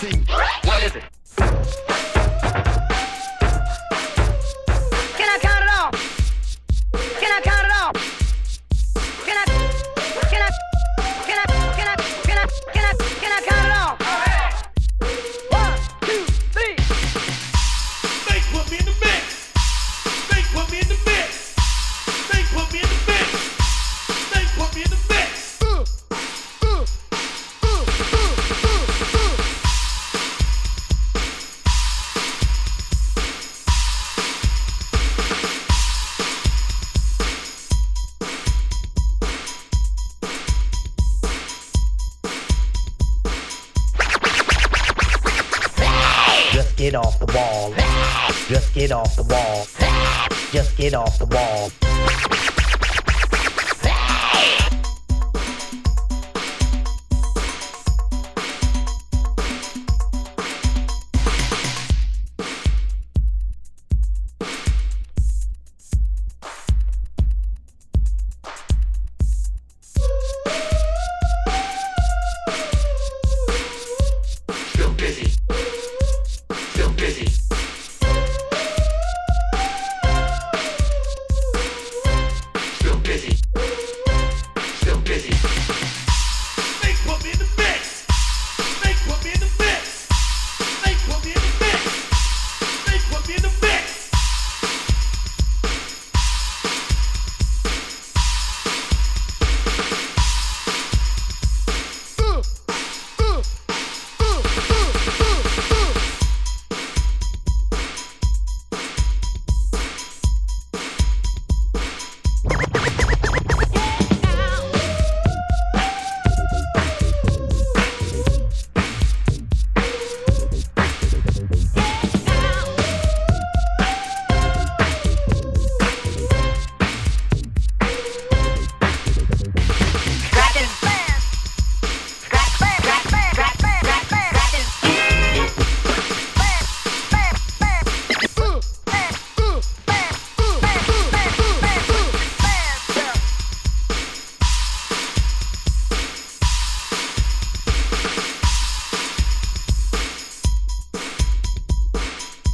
thing. What is it? Can I count it off? Can I count it off? Can I count it off? 1, 2, 3. They put me in the mix. They put me in the mix. They put me in the mix. They put me in the mix. Just get off the wall. Just get off the wall. Just get off the wall. Still busy. Still busy. Still busy. Still busy. They put me in the mix. They put me in the mix. They put me in the mix. They put me in the mix.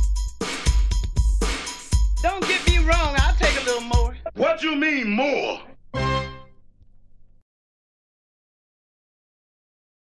Don't get me wrong, I'll take a little more. What you mean more?